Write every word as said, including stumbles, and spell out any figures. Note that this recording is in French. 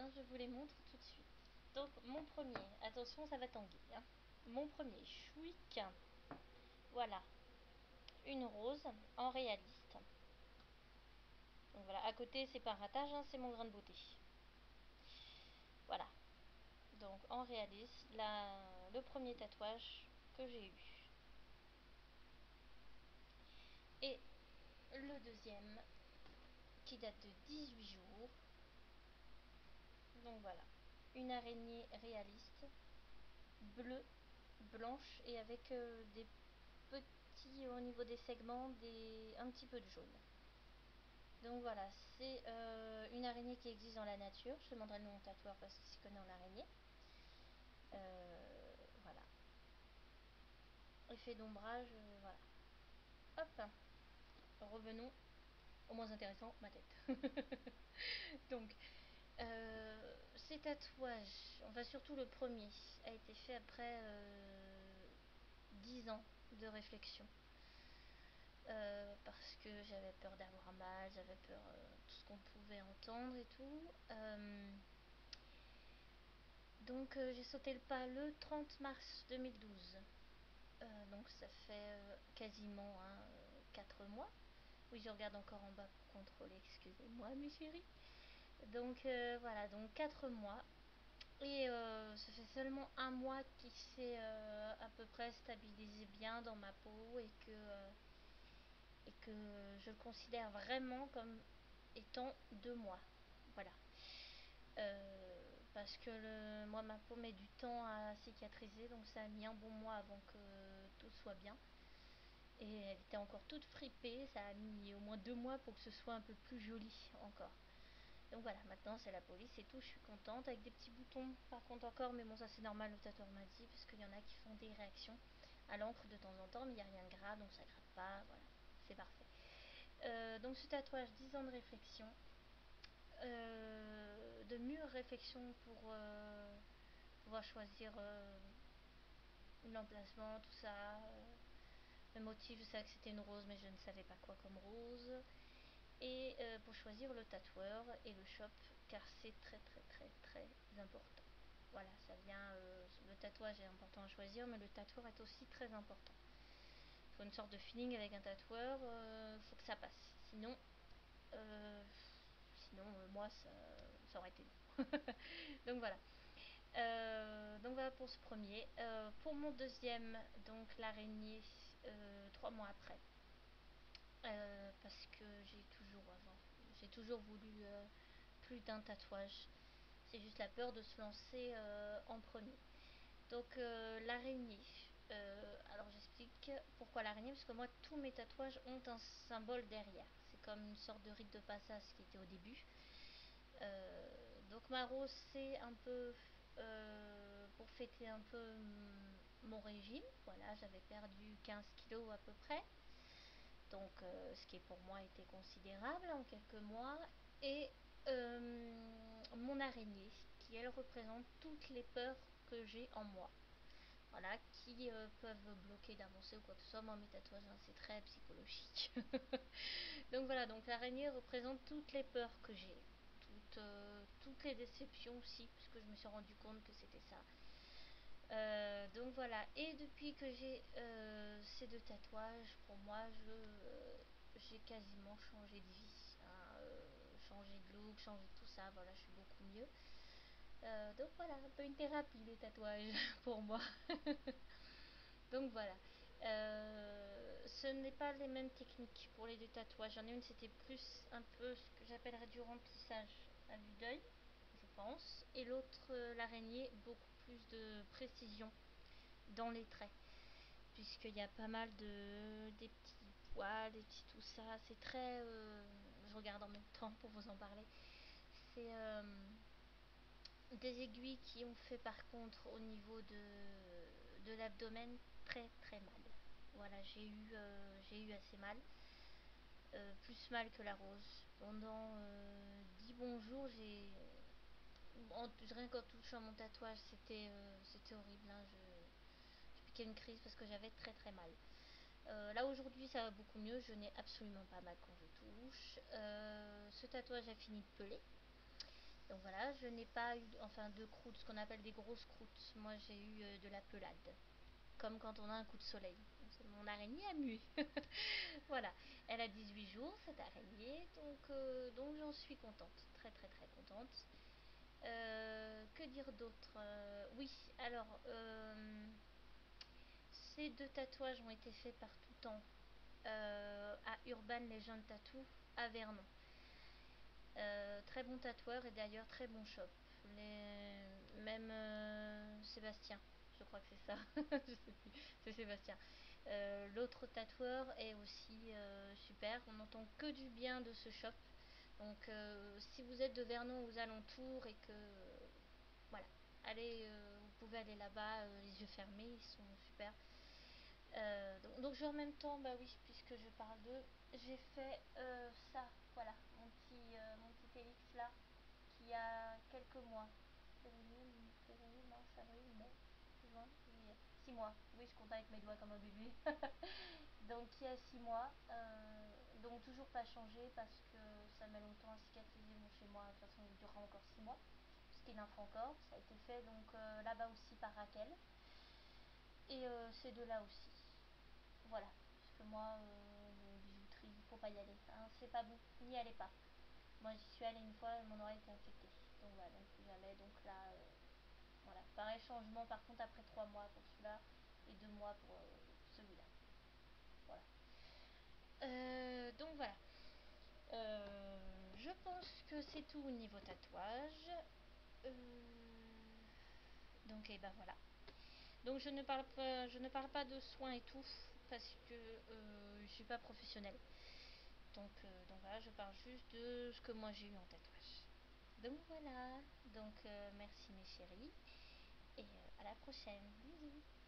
bien, je vous les montre tout de suite. Donc mon premier, attention ça va tanguer, hein. Mon premier, Chouic. Voilà, une rose en réaliste. Donc voilà, à côté c'est pas un ratage, hein, c'est mon grain de beauté. Voilà, donc en réaliste, la, le premier tatouage que j'ai eu. Et le deuxième qui date de dix-huit jours. Donc voilà, une araignée réaliste, bleue, blanche et avec euh, des petits au niveau des segments, des, un petit peu de jaune. Donc voilà, c'est euh, une araignée qui existe dans la nature. Je demanderai le nom au tatoueur parce qu'il s'y connaît en araignée. Euh, voilà. Effet d'ombrage, euh, voilà. Hop. Revenons au moins intéressant, ma tête. Donc, euh, ces tatouages, enfin surtout le premier, a été fait après euh, dix ans de réflexion. Euh, parce que j'avais peur d'avoir mal, j'avais peur de euh, tout ce qu'on pouvait entendre et tout. Euh, donc euh, j'ai sauté le pas le trente mars deux mille douze. Euh, donc ça fait euh, quasiment hein, quatre mois. Oui, je regarde encore en bas pour contrôler, excusez-moi mes chéris. Donc euh, voilà, donc quatre mois. Et euh, ça fait seulement un mois qu'il s'est euh, à peu près stabilisé bien dans ma peau et que... Euh, et que je le considère vraiment comme étant deux mois. Voilà. Euh, parce que le, moi, ma peau met du temps à cicatriser, donc ça a mis un bon mois avant que tout soit bien. Et elle était encore toute fripée, ça a mis au moins deux mois pour que ce soit un peu plus joli encore. Donc voilà, maintenant c'est la police et tout, je suis contente, avec des petits boutons par contre encore, mais bon ça c'est normal, le tatoueur m'a dit, parce qu'il y en a qui font des réactions à l'encre de temps en temps, mais il n'y a rien de grave, donc ça gratte pas, voilà, c'est parfait. Euh, donc ce tatouage, dix ans de réflexion, euh, de mûre réflexion pour euh, pouvoir choisir euh, l'emplacement, tout ça. Euh, le motif, je savais que c'était une rose, mais je ne savais pas quoi comme rose. Et euh, pour choisir le tatoueur et le shop, car c'est très très très très important. Voilà, ça vient. Euh, le tatouage est important à choisir, mais le tatoueur est aussi très important. Il faut une sorte de feeling avec un tatoueur, il euh, faut que ça passe. Sinon, euh, sinon euh, moi ça, ça aurait été long. Donc voilà. Euh, donc voilà pour ce premier. Euh, pour mon deuxième, donc l'araignée, euh, trois mois après. Euh, parce que j'ai toujours avant, j'ai toujours voulu euh, plus d'un tatouage. C'est juste la peur de se lancer euh, en premier. Donc euh, l'araignée. Euh, alors j'explique pourquoi l'araignée, parce que moi tous mes tatouages ont un symbole derrière. C'est comme une sorte de rite de passage qui était au début. Euh, donc ma rose c'est un peu euh, pour fêter un peu mon régime. Voilà, j'avais perdu quinze kilos à peu près. Donc euh, ce qui pour moi était considérable en quelques mois. Et euh, mon araignée qui elle représente toutes les peurs que j'ai en moi. Voilà, qui euh, peuvent bloquer d'avancer ou quoi que ce soit. Moi mes tatouages hein, c'est très psychologique. Donc voilà, donc l'araignée représente toutes les peurs que j'ai, toutes, euh, toutes les déceptions aussi, puisque je me suis rendu compte que c'était ça. Euh, donc voilà, et depuis que j'ai euh, ces deux tatouages, pour moi je euh, j'ai quasiment changé de vie, hein, euh, changé de look, changé de tout ça, voilà, je suis beaucoup mieux. Euh, donc voilà, un peu une thérapie les tatouages pour moi. Donc voilà. Euh, ce n'est pas les mêmes techniques pour les deux tatouages. J'en ai une, c'était plus un peu ce que j'appellerais du remplissage à vue d'œil, je pense. Et l'autre, euh, l'araignée, beaucoup plus de précision dans les traits. Puisqu'il y a pas mal de des petits poils, des petits tout ça. C'est très... Euh, je regarde en même temps pour vous en parler. C'est... Euh, des aiguilles qui ont fait par contre au niveau de, de l'abdomen très très mal. Voilà, j'ai eu, euh, j'ai eu assez mal. Euh, plus mal que la rose. Pendant euh, dix bons jours, j'ai... En, rien qu'en touchant mon tatouage, c'était euh, c'était horrible. Hein. Je, je piquais une crise parce que j'avais très très mal. Euh, là aujourd'hui ça va beaucoup mieux, je n'ai absolument pas mal quand je touche. Euh, ce tatouage a fini de peler. Donc voilà, je n'ai pas eu enfin de croûtes, ce qu'on appelle des grosses croûtes. Moi j'ai eu euh, de la pelade, comme quand on a un coup de soleil. C'est mon araignée a mué. Voilà, elle a dix-huit jours cette araignée, donc, euh, donc j'en suis contente, très très très contente. Euh, que dire d'autre? Euh, Oui, alors euh, ces deux tatouages ont été faits par tout temps euh, à Urban Legend Tattoo à Vernon. Euh, très bon tatoueur et d'ailleurs très bon shop. Les... Même euh, Sébastien, je crois que c'est ça. Je sais plus, c'est Sébastien. Euh, L'autre tatoueur est aussi euh, super. On n'entend que du bien de ce shop. Donc euh, si vous êtes de Vernon aux alentours et que voilà, allez, euh, vous pouvez aller là-bas euh, les yeux fermés, ils sont super. Euh, donc, donc, je vais en même temps, bah oui, puisque je parle d'eux, j'ai fait euh, ça, voilà, mon petit, euh, mon petit Félix là, qui a quelques mois. Février, février, mars, avril, mai, juin, juillet. Six mois. Oui, je compte avec mes doigts comme un bébé. Donc, il y a six mois. Euh, donc, toujours pas changé parce que ça met longtemps à cicatriser. Bon, chez moi, de toute façon, il durera encore six mois. Puisqu'il en faut encore. Ça a été fait donc euh, là-bas aussi par Raquel. Et euh, ces deux-là aussi. Voilà. Parce que moi, euh, les bijouteries, il faut pas y aller. Hein, c'est pas bon. N'y allez pas. Moi, j'y suis allée une fois, mon oreille était infectée. Donc voilà, donc plus jamais. Donc là, euh, voilà. Pareil, changement par contre après trois mois pour celui-là et deux mois pour euh, celui-là. Voilà. Euh, donc voilà. Euh, je pense que c'est tout au niveau tatouage. Euh, donc et eh ben voilà. Donc je ne parle pas, je ne parle pas de soins et tout parce que euh, je suis pas professionnelle. Donc, euh, donc voilà, je parle juste de ce que moi j'ai eu en tatouage. Donc voilà. Donc euh, merci mes chéris et euh, à la prochaine. Bisous.